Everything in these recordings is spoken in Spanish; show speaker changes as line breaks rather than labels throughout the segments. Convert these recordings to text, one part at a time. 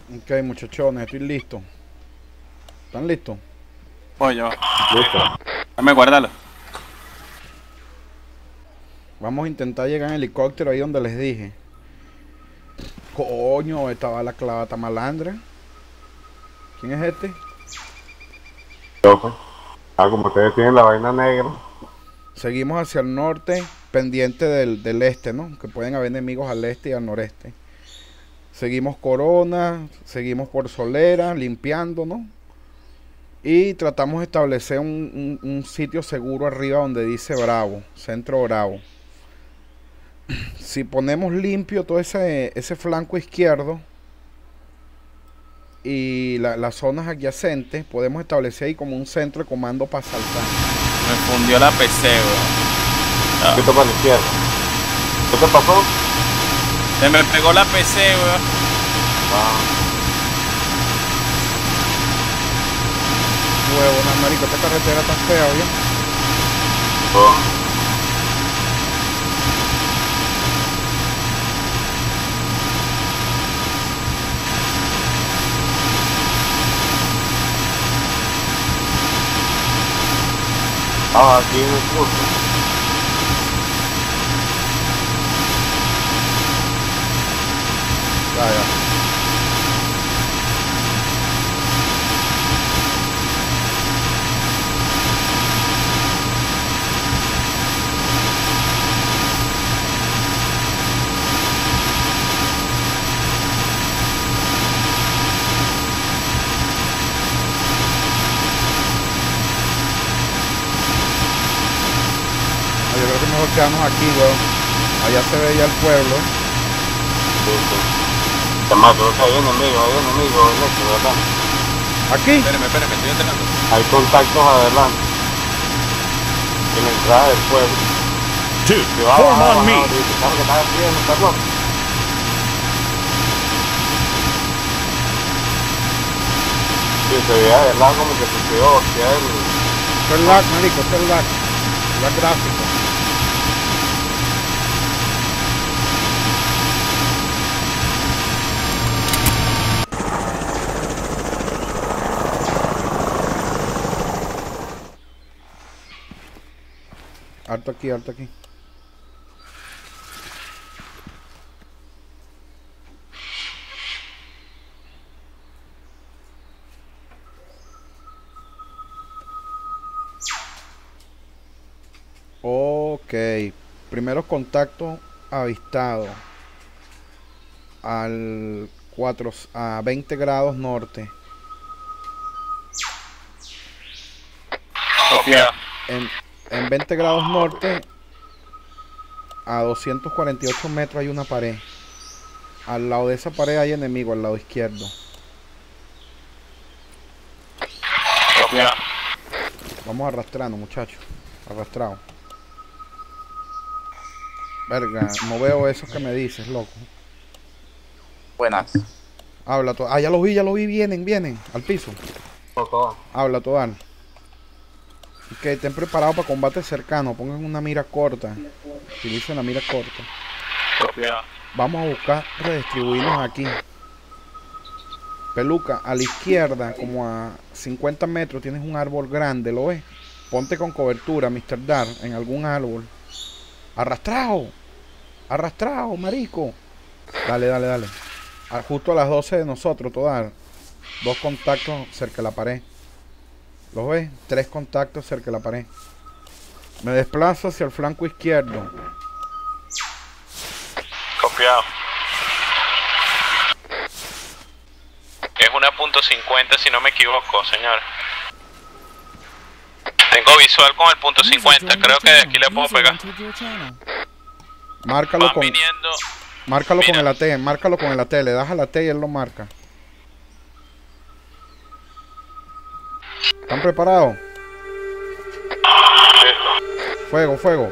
Ok, muchachones, estoy listo. ¿Están listos?
Pollo.
Listo.
Dame, guárdalo.
Vamos a intentar llegar en helicóptero ahí donde les dije. Coño, estaba la clavata malandra. ¿Quién es este?
Yo, pues. Como ustedes tienen la vaina negra.
Seguimos hacia el norte, pendiente del este, ¿no? Que pueden haber enemigos al este y al noreste. Seguimos Corona, seguimos por Solera, limpiando, ¿no? Y tratamos de establecer un sitio seguro arriba donde dice Bravo, Centro Bravo. Si ponemos limpio todo ese flanco izquierdo y las zonas adyacentes, podemos establecer ahí como un centro de comando para saltar.
Me fundió la PC, weón.
¿Qué para la izquierda? ¿Qué te pasó?
Se me pegó la PC, weón.
Huevo, marico, esta carretera está fea, ¿bien?
Aquí en el curso.
Ya. Yo creo que mejor quedarnos aquí, weón. Allá se veía el pueblo.
Además, creo que hay enemigos, ¿verdad?
¿Aquí?
Espérame, estoy entrando.
Hay contactos adelante. En la entrada del pueblo.
Form on me.
¿Sabes que estás haciendo, perdón? Sí, se veía de lado como que se quedó,
Esto es lag, marico, esto es lag. Lag gráfico. Harto aquí, harto aquí. Ok. Primeros contactos avistados. A 20 grados norte.
Copiado.
En 20 grados norte, a 248 metros hay una pared. Al lado de esa pared hay enemigo, al lado izquierdo.
Copiado.
Vamos arrastrando, muchachos. Arrastrado. Verga, no veo esos que me dices, loco.
Buenas.
Habla todo. Ah, ya lo vi, vienen, al piso. Habla todo. Ok, estén preparados para combate cercano. Pongan una mira corta. Utilicen la mira corta.
Copiado.
Vamos a buscar redistribuirnos aquí. Peluca, a la izquierda, como a 50 metros, tienes un árbol grande, ¿lo ves? Ponte con cobertura, Mr. Dar, en algún árbol. ¡Arrastrado! ¡Arrastrado, marico! Dale. Justo a las 12 de nosotros, Todar. 2 contactos cerca de la pared. ¿Lo ves? 3 contactos cerca de la pared. Me desplazo hacia el flanco izquierdo.
Copiado. Es una .50 si no me equivoco, señor. Tengo visual con el .50, creo que de aquí le puedo pegar.
Márcalo
Van
con...
viniendo.
Márcalo
Mira.
con el AT, márcalo con el AT, le das al AT y él lo marca. ¿Están preparados? Fuego.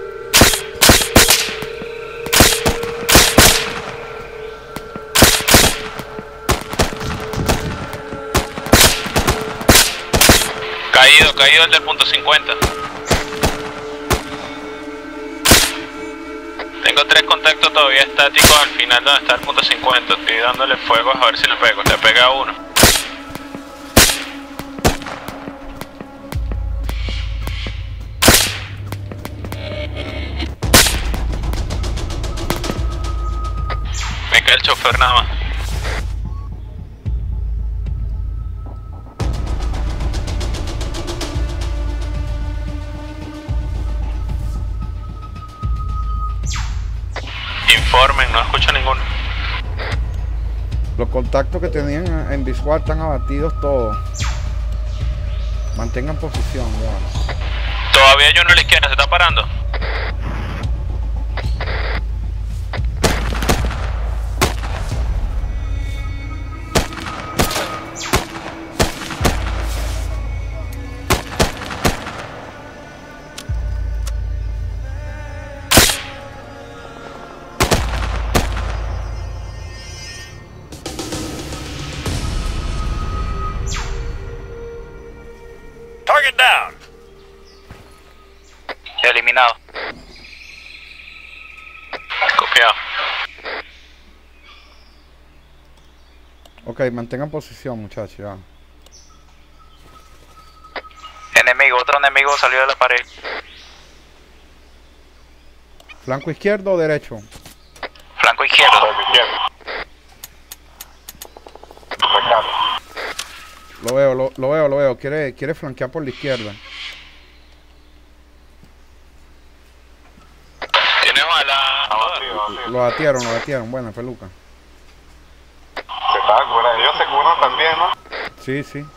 Caído el del .50. Tengo 3 contactos todavía estáticos al final donde está el punto 50. Estoy dándole fuego a ver si le pego. Le pega uno. Me cae el chofer nada más. Informen, no escucho ninguno.
Los contactos que tenían en visual están abatidos todos. Mantengan posición, ya.
Todavía hay uno a la izquierda, se está parando.
Target down.
Eliminado. Copiado.
Ok, mantengan posición, muchachos, ya.
Enemigo, otro enemigo salió de la pared.
¿Flanco izquierdo o derecho?
Flanco izquierdo.
Por la izquierda. Recarga.
Lo veo. Quiere flanquear por la izquierda.
Tenemos a la...
Abatido.
Lo batieron. Buena, peluca.
Se está curando. Ellos se curan también, ¿no?
Sí.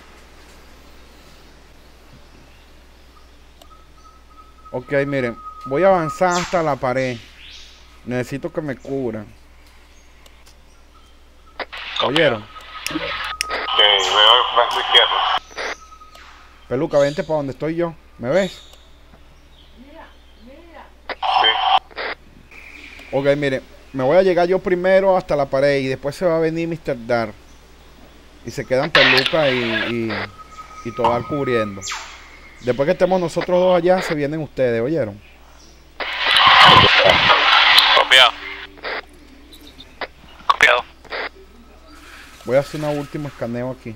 Ok, miren. Voy a avanzar hasta la pared. Necesito que me cubran. ¿Oyeron?
Ok, veo el flanco izquierdo.
Peluca, vente para donde estoy yo. ¿Me ves?
Sí.
Ok, miren. Me voy a llegar yo primero hasta la pared y después se va a venir Mr. Dar. Y se quedan Peluca y Todar cubriendo. Después que estemos nosotros dos allá, se vienen ustedes, ¿oyeron?
Copiado. Copiado.
Voy a hacer un último escaneo aquí.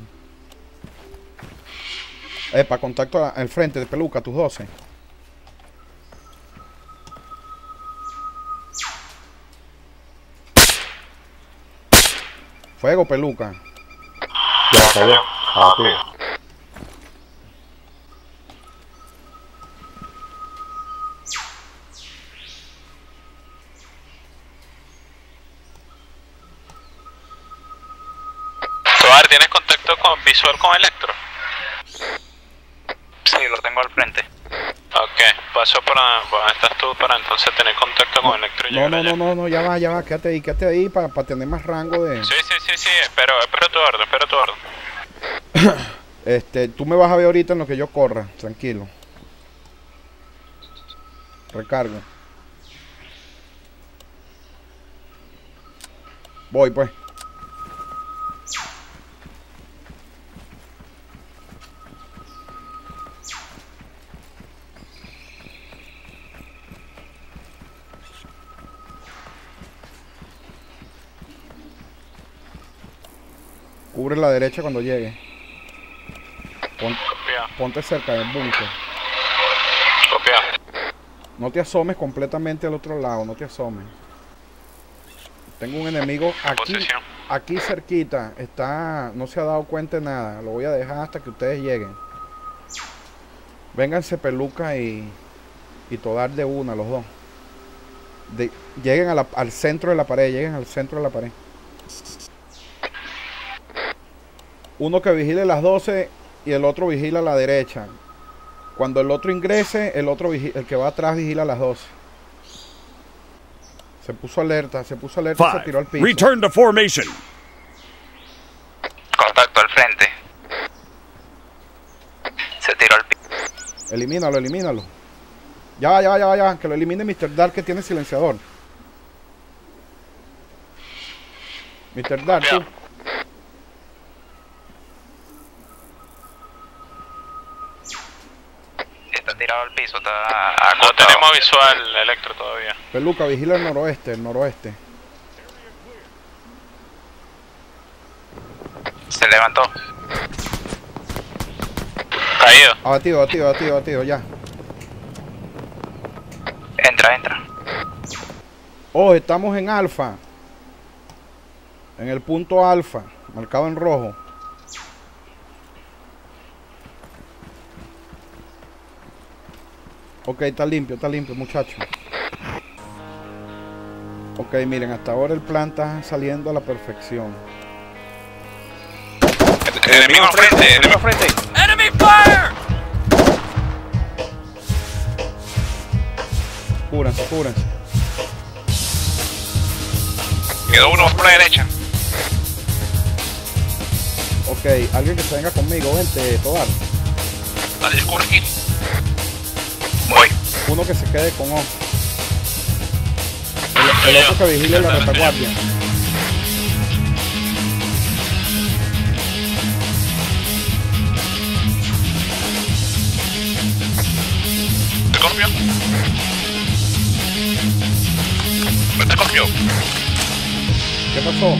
Para contacto al frente de Peluca, tus 12. Fuego, Peluca.
Ya cayó. Abatido.
Toar, ¿tienes contacto visual con Electro? Sí, lo tengo al frente. Ok, paso para donde estás tú para entonces tener contacto con Electro y llegar allá.
No, ya va, quédate ahí para tener más rango de...
Sí, espero tu orden.
Tú me vas a ver ahorita en lo que yo corra, tranquilo. Recargo. Voy pues. Cubre la derecha cuando llegue. Ponte cerca del búnker.
Copiado.
No te asomes completamente al otro lado, no te asomes. Tengo un enemigo aquí cerquita. No se ha dado cuenta de nada. Lo voy a dejar hasta que ustedes lleguen. Vénganse Peluca y Todar de una, los dos. Lleguen al centro de la pared, Uno que vigile las 12 y el otro vigila a la derecha. Cuando el otro ingrese, el que va atrás vigila las 12. Se puso alerta y se tiró al
5.
piso.
Return to formation.
Contacto al frente. Se tiró al piso.
Elimínalo. Ya. Que lo elimine Mr. Dark, que tiene silenciador. Mr. Dark, tú.
Está tirado al piso.
piso, está
No
acostado.
tenemos visual electro todavía.
Peluca, vigila el noroeste, el noroeste.
Se levantó.
Caído.
Abatido, ya.
Entra.
Oh, estamos en alfa. En el punto alfa, marcado en rojo. Ok, está limpio, muchachos. Ok, miren, hasta ahora el plan está saliendo a la perfección.
Enemigo al frente.
Enemy fire!
Cúbranse.
Quedó uno por la derecha.
Ok, alguien que se venga conmigo, vente, Todar.
Dale, corre aquí. Voy.
Uno que se quede con O. El otro que vigile la retaguardia.
Scorpio. Scorpio.
¿Qué pasó?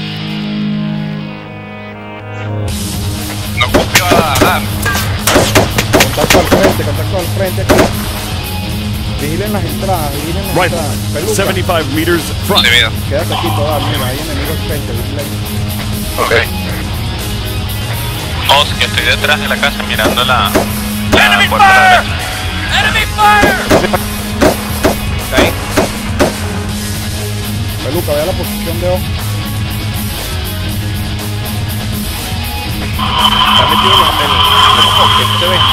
No cumplió a dar.
Contacto al frente aquí. Vigilen las entradas,
Rifle,
Peluca,
75 meters front.
De vida.
quédate aquí, Todar, mira, hay enemigos frente, vigilen.
Ok.
Vos, que estoy detrás de la casa mirando la
Enemy
puerta de la
fire!
derecha.
Enemy fire!
Ahí.
Peluca, vea la posición de O.
Está metido en el enfoque, ¿se ve?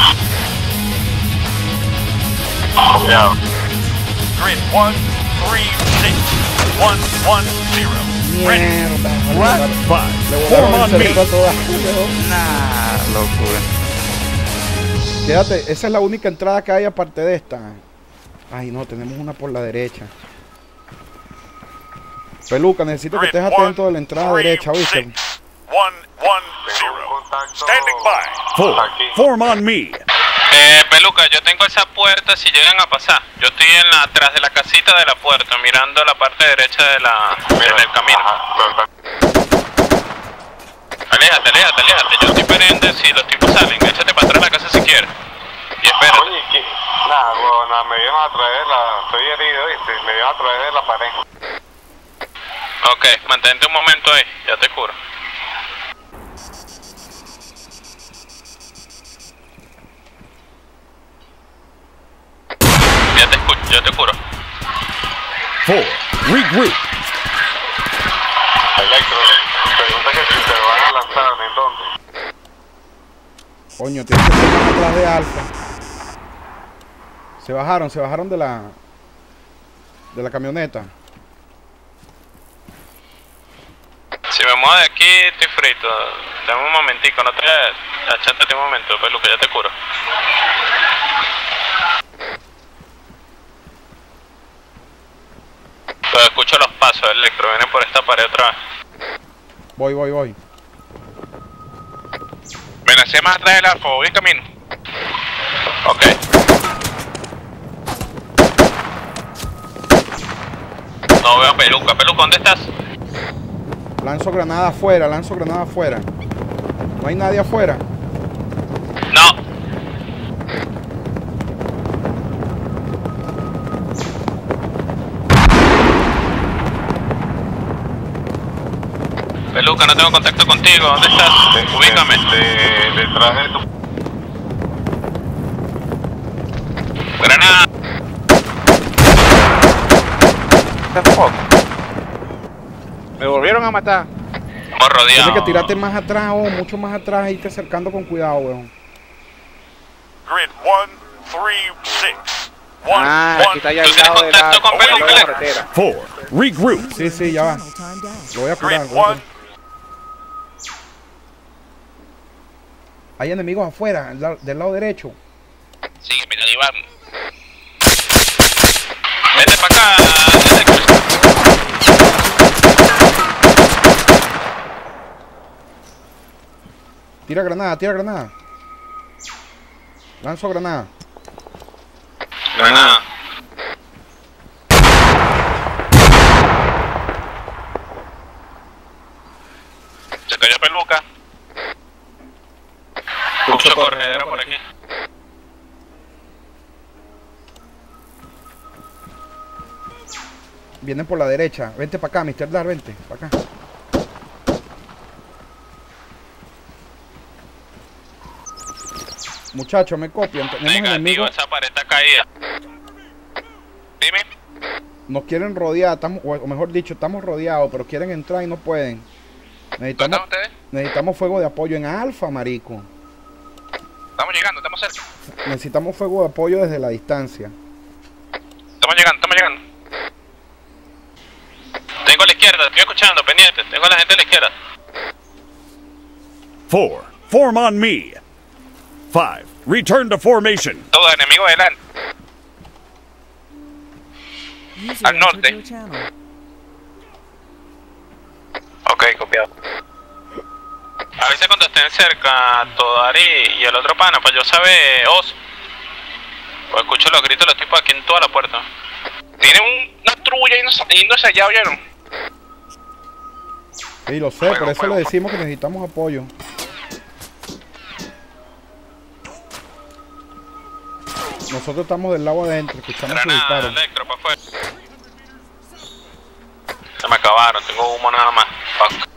Copiado.
Grid 136110. Ready.
Mierda.
What?
Le
5.
volaron
Form
el
on me.
cerebro a Todar.
Nah, locura.
Quédate, esa es la única entrada que hay aparte de esta. Ay, no, tenemos una por la derecha. Peluca, necesito que estés atento de la entrada derecha, ¿viste?
110.
Contacto
Standing by. 4.
aquí.
Form on me.
Peluca, yo tengo esa puerta si llegan a pasar. Yo estoy atrás de la casita de la puerta, mirando la parte derecha del camino.
Ajá,
Aléjate. Yo estoy pendiente si los tipos salen. Échate para atrás de la casa si quieres. Y espérate.
Oye, nada, bueno, me vieron a través de la... Estoy herido, ¿viste? Me vieron a través de la pared.
Ok, mantente un momento ahí, ya te curo. Ya te escucho, yo te curo.
4. Regroup.
Electro, pregunta que si te van a lanzar, ¿en dónde?
Coño, tienes que estar más atrás de Alfa. Se bajaron de la camioneta.
Si me muevo de aquí, estoy frito. Dame un momentico, no te... Achátate un momento, Peluca, ya te curo. Pero escucho los pasos, Electro, vienen por esta pared otra vez.
Voy.
Ven, hacia más atrás del arco, voy en camino.
Ok. No veo a Peluca. Peluca, ¿dónde estás?
Lanzo granada afuera. No hay nadie afuera.
No. Peluca, no tengo contacto contigo. ¿Dónde estás? Ubícame.
Detrás de tu...
Granada.
Me volvieron a matar.
Estamos rodeados.
Tienes que tirarte más atrás, mucho más atrás, e irte acercando con cuidado, weón.
Grid 136.
Aquí está ya
¿Tú
al
tienes
lado de la
contacto con Peluca?
carretera.
4. Regroup.
Sí, ya va. Lo voy a curar.
Grid 1.
Hay enemigos afuera, del lado derecho.
Sí, mira, Iván. Vete para acá.
Tira granada. Lanzo granada.
Granada. Se cayó peluca. Mucho corredero por aquí.
Vienen por la derecha. Vente para acá, Mr. Dar, vente. Para acá. Muchachos, me copian. Tenemos
Negativo,
enemigos.
esa pared está caída. Dime.
Nos quieren rodear. Estamos, o mejor dicho, estamos rodeados, pero quieren entrar y no pueden.
¿Dónde están ustedes?
Necesitamos fuego de apoyo en Alfa, marico.
Estamos llegando, estamos cerca.
Necesitamos fuego de apoyo desde la distancia.
Estamos llegando, estamos llegando. Tengo a la izquierda, estoy escuchando, pendiente. Tengo a la gente a la izquierda.
4. Form on me. 5. Return to formation.
Todos enemigos adelante. Al norte. Ok, copiado. Avisa cuando estén cerca, Todari y el otro pana, pues yo sabe Oz. Pues escucho los gritos de los tipos aquí en toda la puerta. Tienen una trulla yéndose allá, ¿oyeron?
Sí, lo sé, por eso le decimos que necesitamos apoyo. Nosotros estamos del lado adentro, escuchamos su disparo.
Electro, para afuera. Se me acabaron, tengo humo nada más. Fuck.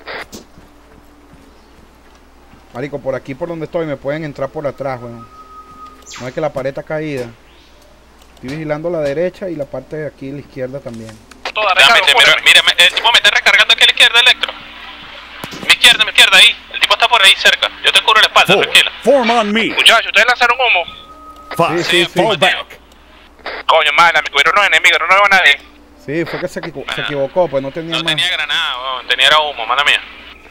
Marico, por aquí por donde estoy me pueden entrar por atrás, weón. No es que la pared está caída. Estoy vigilando la derecha y la parte de aquí, la izquierda también.
Mira, el tipo me está recargando aquí a la izquierda, Electro. Mi izquierda, ahí. El tipo está por ahí cerca. Yo te cubro la espalda,
4.
tranquila.
Form on me.
Muchachos, ustedes lanzaron humo.
5.
Sí.
Fall back.
Coño, mala, me cubrieron los enemigos, no veo a nadie.
Sí, fue que se equivocó, pues no tenía
No
más.
tenía granada, weón, tenía era humo, mala mía.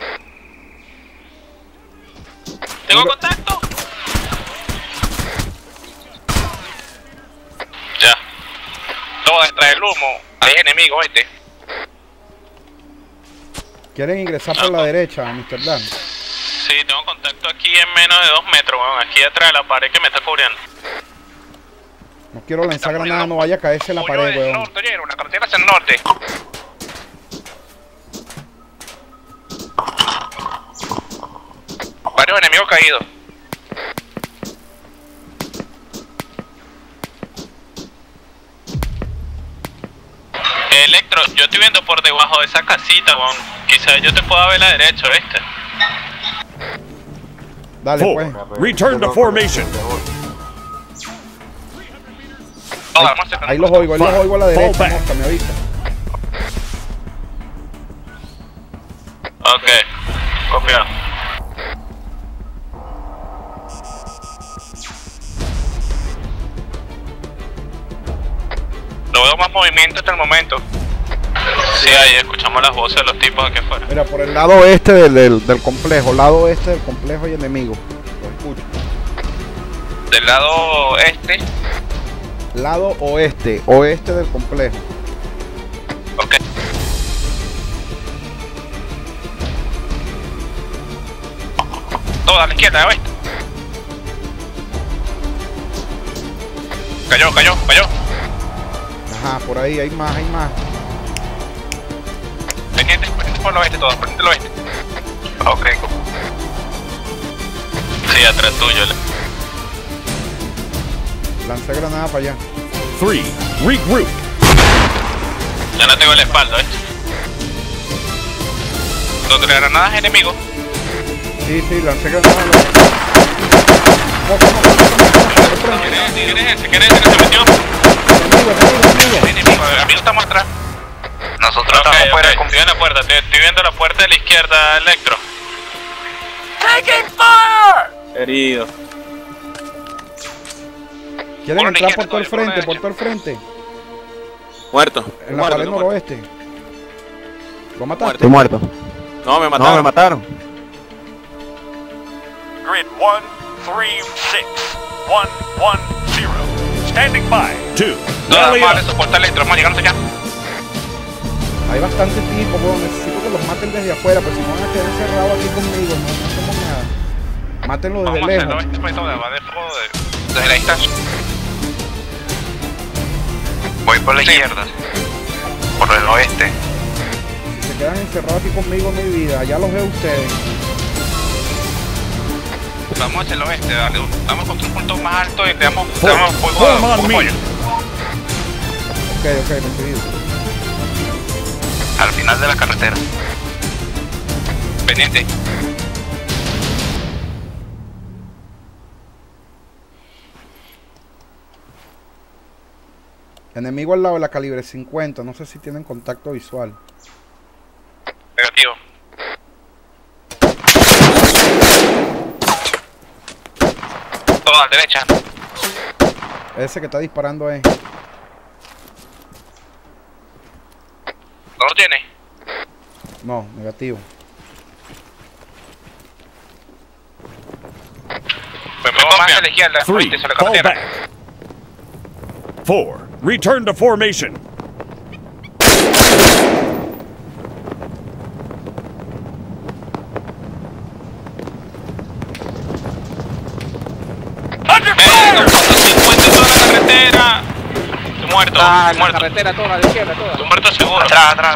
¿Tengo contacto? Ya. Todo detrás del humo. Hay enemigos, este.
¿Quieren ingresar por la derecha, Mr. Dan?
Sí, tengo contacto aquí en menos de 2 metros, weón. Aquí detrás de la pared que me está cubriendo.
No quiero lanzar granada, no vaya a caerse la pared,
del
weón.
norte, oye, una carretera hacia el norte. Varios enemigos caídos. Electro, yo estoy viendo por debajo de esa casita, weón. Quizás yo te pueda ver a la derecha, ¿viste?
Dale, pues.
4. Return to formation.
Ahí los oigo a la derecha,
Fall back.
Mosca, me avisa.
Ok, copiado. No veo más movimiento hasta el momento. Sí, ahí escuchamos las voces de los tipos aquí afuera.
Mira, por el lado oeste del complejo, lado oeste del complejo hay enemigos. Lo escucho.
Del lado este.
Lado oeste del complejo.
Ok. Todo a la izquierda, oeste. Cayó.
Ajá, por ahí hay más.
Pendiente por el oeste, todo, pendiente el oeste. Ok. Sí, atrás tuyo.
Lancé granada para allá.
3. Regroup.
Ya no tengo la espalda, ¿Donde la granada es enemigo?
Sí, lancé granada.
¿Quién es ese que se metió? Enemigo, amigo, estamos atrás. Nosotros estamos fuera. Estoy en la puerta, estoy viendo la puerta de la izquierda, Electro.
Herido.
¿Quieren
Por la
entrar
izquierda,
por todo el
por la
frente, por
derecha.
todo el frente?
Muerto.
En la pared noroeste. ¿Lo mataste?
Estoy muerto. No, me mataron.
Grid 1, 3, 6. 1, 1, 0. Standing by. 2.
Nada
Rally
más,
up.
soporta Electro, vamos llegando allá.
Hay bastantes tipos, weón. Necesito que los maten desde afuera, pero si no van a quedar encerrados aquí conmigo, no hacemos nada. Mátenlo desde
Vamos a hacerlo,
lejos.
este país va de fuego desde la distancia.
Voy por la izquierda. Por el oeste.
Si se quedan encerrados aquí conmigo, mi vida, ya los veo ustedes.
Vamos hacia el oeste, dale. Vamos contra un punto más alto y le damos
Form on me.
apoyo.
Ok, recibido.
Al final de la carretera. Pendiente.
Enemigo al lado de la calibre 50, no sé si tienen contacto visual.
Negativo. Todo a la derecha.
Ese que está disparando es.
¿No lo tiene?
No, negativo.
Me muevo más a la izquierda.
3,
Oíste, sobre la
fall
carretera.
back. 4, return to formation.
¡Under fire! 50 en toda la carretera. Estoy muerto.
Ah,
muerto.
la carretera toda, a la izquierda toda.
Estoy muerto seguro.
Atrás.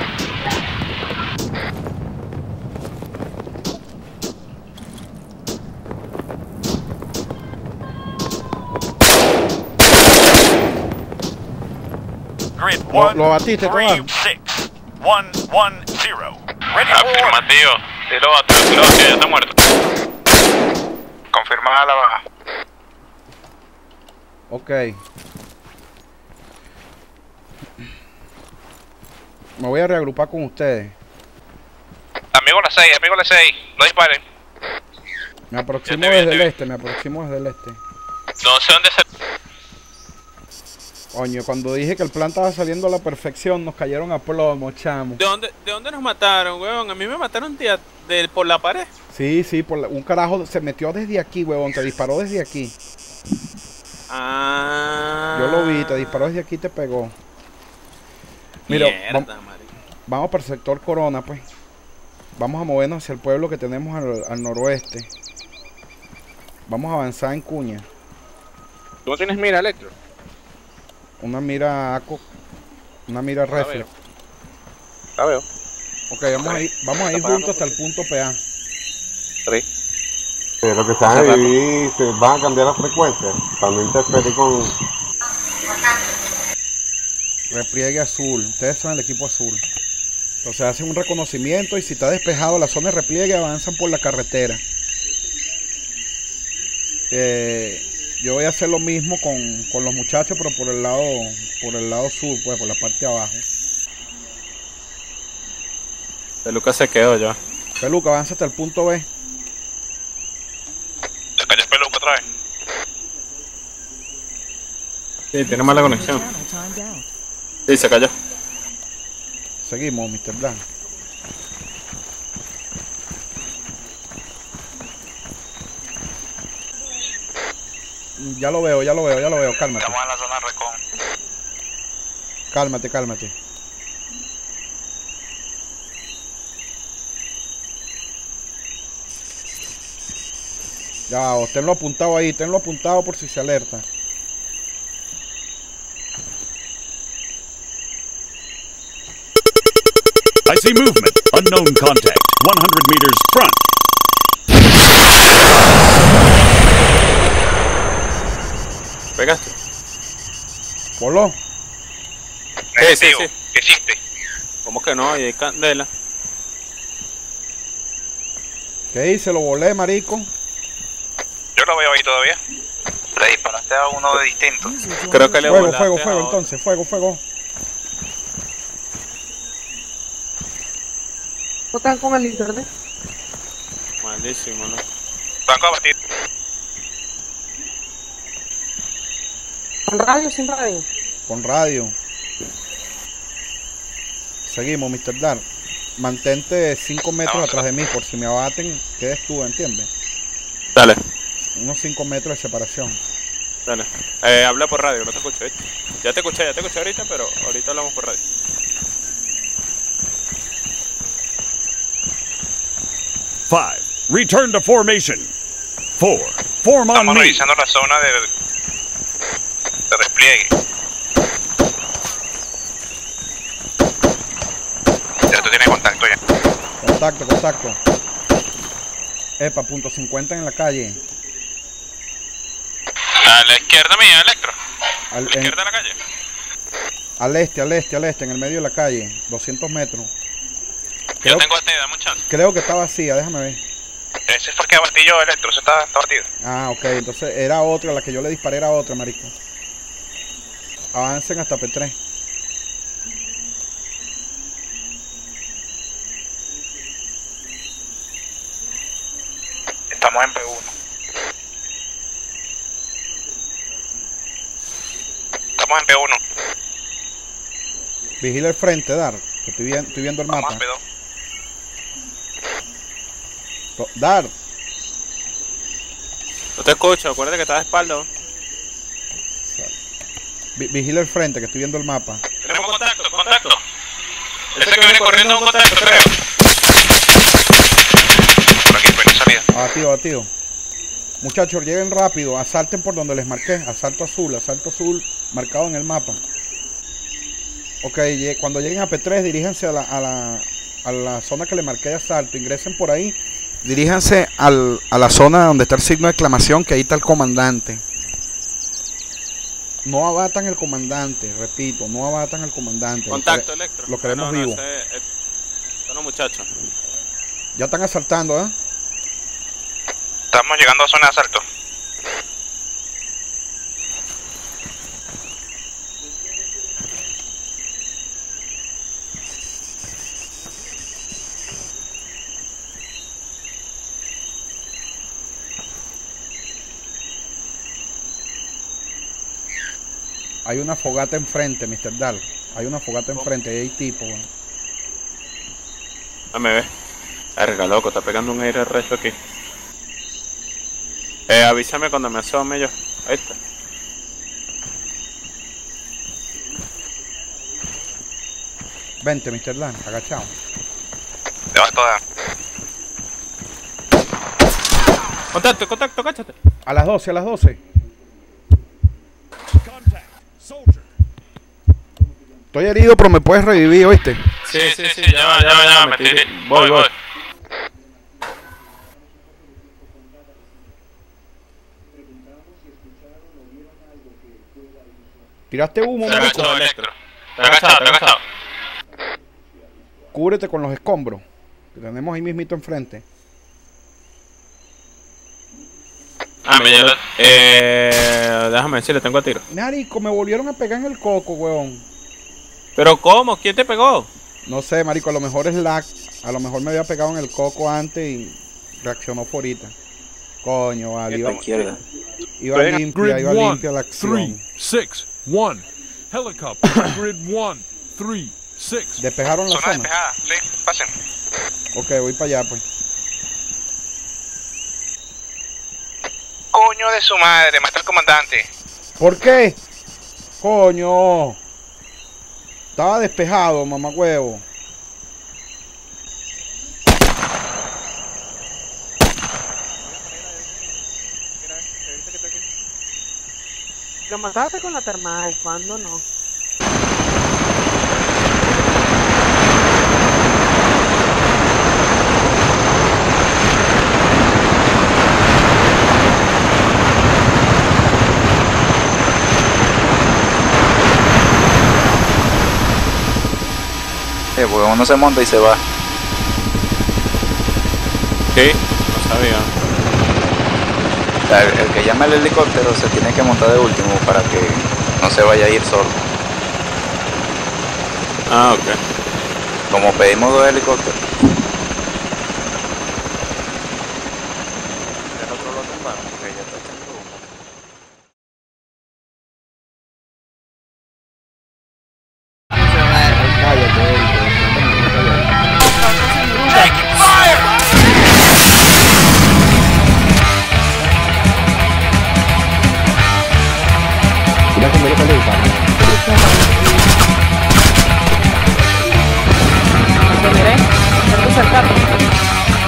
Grid
Lo batiste, Tobar.
6, 1, 1, 0. Ready for order.
Afirmativo. Sí, lo bateo, ya está muerto.
Confirmada la baja.
Ok. Me voy a reagrupar con ustedes.
Amigo la 6, no disparen.
Me aproximo
Ya te vi,
desde
ya
el
te vi.
este, me aproximo desde el este.
No sé dónde se...
Coño, cuando dije que el plan estaba saliendo a la perfección, nos cayeron a plomo, chamo.
¿De dónde nos mataron, weón? A mí me mataron por la pared.
Sí, un carajo se metió desde aquí, huevón, te disparó desde aquí.
Ah.
Yo lo vi, te disparó desde aquí y te pegó. Mira,
Mierda, marico.
vamos para el sector Corona, pues. Vamos a movernos hacia el pueblo que tenemos al noroeste. Vamos a avanzar en Cuña.
¿Tú no tienes mira, Electro?
Una mira ACO, una mira reflex.
La veo.
Ok, vamos a ir juntos hasta el punto PA.
Lo que se van a dividir, se van a cambiar las frecuencias. Para no interferir con...
Repliegue azul. Ustedes son el equipo azul. Entonces hacen un reconocimiento y si está despejado la zona de repliegue avanzan por la carretera. Yo voy a hacer lo mismo con los muchachos, pero por el lado sur, pues por la parte de abajo.
Peluca se quedó ya.
Peluca, avanza hasta el punto B.
Se cayó el peluco otra vez.
Sí, tiene mala conexión. Sí, se cayó.
Seguimos, Mr. Blanc. Ya lo veo, cálmate.
Estamos en la zona Recon.
Cálmate. Ya, tenlo apuntado ahí, tenlo apuntado por si se alerta.
I see movement. Unknown contact. 100 meters front.
¿Pegaste?
Polo,
Negativo.
sí.
¿Qué hiciste?
¿Cómo que no? Y hay candela.
¿qué hice? Lo volé, marico.
Yo lo veo ahí todavía. Le disparaste a uno de distinto.
Creo que le
Fuego,
volaste
fuego,
a
fuego,
otro.
entonces, fuego.
¿No están con el internet?
Malísimo, ¿no?
Banco abatido.
¿Con radio o sin radio?
Con radio. Seguimos, Mr. Dar. Mantente 5 metros atrás de mí, por si me abaten, quedes tú, ¿entiendes?
Dale,
Unos 5 metros de separación.
dale. Habla por radio, no te escuché. Ya te escuché ahorita, pero ahorita hablamos por radio.
Five, return to formation. 4, form on
Estamos
me.
revisando la zona de repliegue.
Contacto. Epa, punto 50 en la calle.
A la izquierda mía, Electro. A
Al,
la izquierda de la calle.
al este, en el medio de la calle. 200 metros.
Yo tengo atida, muchachos.
Creo que está vacía, déjame ver.
Ese fue el que abatí yo, Electro, ese está batido.
Ah, ok, entonces era otra, la que yo le disparé era otra, marico. Avancen hasta P3.
Estamos en P1. Estamos en P1.
Vigila el frente, Dar, que estoy viendo el
Vamos
mapa.
a P2.
Dar,
No te escucho, acuérdate que estás de espalda.
vigila el frente, que estoy viendo el mapa.
Tenemos contacto. Ese que viene corriendo es un contacto, creo.
Por aquí, pues, salida.
Abatido. Muchachos, lleguen rápido, asalten por donde les marqué. Asalto azul, marcado en el mapa. Ok, cuando lleguen a P3, diríjanse a la zona que le marqué de asalto. Ingresen por ahí. Diríjanse a la zona donde está el signo de exclamación, que ahí está el comandante. No abatan el comandante, repito, no abatan al comandante.
Contacto, Electro.
Lo queremos vivo.
Son los muchachos.
Ya están asaltando, ¿eh?
Estamos llegando a zona de asalto.
Hay una fogata enfrente, Mr. Dal. Hay una fogata enfrente, ahí hay tipo, bueno.
Dame ver. Verga, loco, está pegando un aire resto aquí. Avísame cuando me asome yo. Ahí está.
Vente, Mr. Dan, agachado.
Debajo toda.
Contacto, cáchate.
A las 12. Estoy herido, pero me puedes revivir, ¿oíste?
Sí, ya va, me tiré. Voy.
Tiraste humo,
Te
marico.
agachado, Electro. Te agachado.
Cúbrete con los escombros que tenemos ahí mismito enfrente.
Déjame decirle, tengo a tiro.
Marico, me volvieron a pegar en el coco, weón.
¿Pero cómo? ¿Quién te pegó?
No sé, marico, a lo mejor es lag. A lo mejor me había pegado en el coco antes y reaccionó por ahorita. Coño, vale. Iba limpia la acción.
3, 6, 1. Helicopter, grid 1, 3, 6.
¿Despejaron la
Zona
zona?
despejada, sí, pasen.
Ok, voy para allá, pues.
Coño de su madre, mata al comandante.
¿Por qué? Coño. Estaba despejado, mamagüevo.
Lo mataste con la termal, ¿cuándo no?
Porque uno se monta y se va.
Sí, no sabía.
El que llama el helicóptero se tiene que montar de último para que no se vaya a ir solo.
Ah, ok.
Como pedimos 2 helicópteros. El otro lo tumbaron porque ya está echando humo.
Te miré, te cerca.